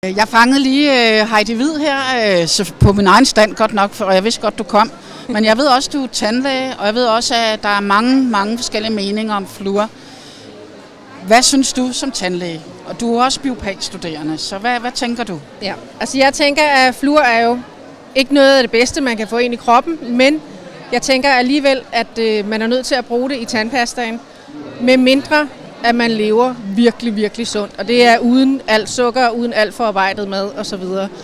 Jeg fangede lige Heidi Hvid her på min egen stand godt nok, for jeg vidste godt, du kom. Men jeg ved også, du er tandlæge, og jeg ved også, at der er mange forskellige meninger om fluor. Hvad synes du som tandlæge? Og du er også biopatstuderende, så hvad tænker du? Ja, altså jeg tænker, at fluor er jo ikke noget af det bedste, man kan få ind i kroppen, men jeg tænker alligevel, at man er nødt til at bruge det i tandpastaen, med mindre at man lever virkelig sundt. Og det er uden alt sukker, uden alt forarbejdet mad osv.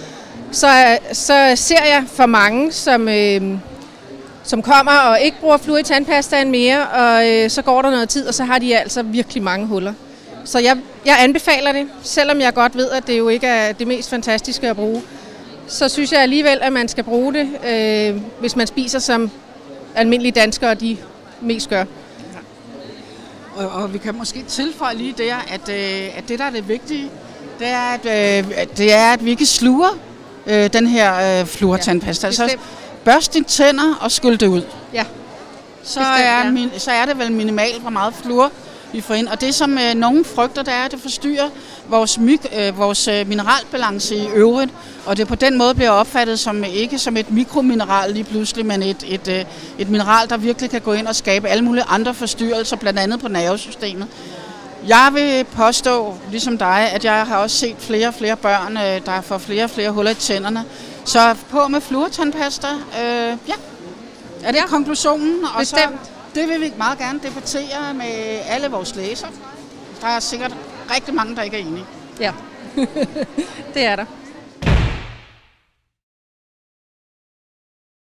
Så ser jeg for mange, som kommer og ikke bruger fluor i tandpastaen mere, og så går der noget tid, og så har de altså virkelig mange huller. Så jeg anbefaler det, selvom jeg godt ved, at det jo ikke er det mest fantastiske at bruge. Så synes jeg alligevel, at man skal bruge det, hvis man spiser som almindelige danskere, de mest gør. Og vi kan måske tilføje lige der, at det, der er det vigtige, det er, at vi ikke sluger den her fluortandpasta. Ja, så børst dine tænder og skyld det ud. Ja. Så er det vel minimalt, hvor meget fluor vi får ind. Og det, som nogen frygter, det er, at det forstyrrer vores mineralbalance i øvrigt. Og det på den måde bliver opfattet ikke som et mikromineral lige pludselig, men et mineral, der virkelig kan gå ind og skabe alle mulige andre forstyrrelser, blandt andet på nervesystemet. Jeg vil påstå, ligesom dig, at jeg har også set flere og flere børn, der får flere og flere huller i tænderne. Så på med fluortandpasta, ja. Er det konklusionen? Og så, det vil vi meget gerne debattere med alle vores læsere. Der er sikkert rigtig mange, der ikke er enige. Ja, det er der.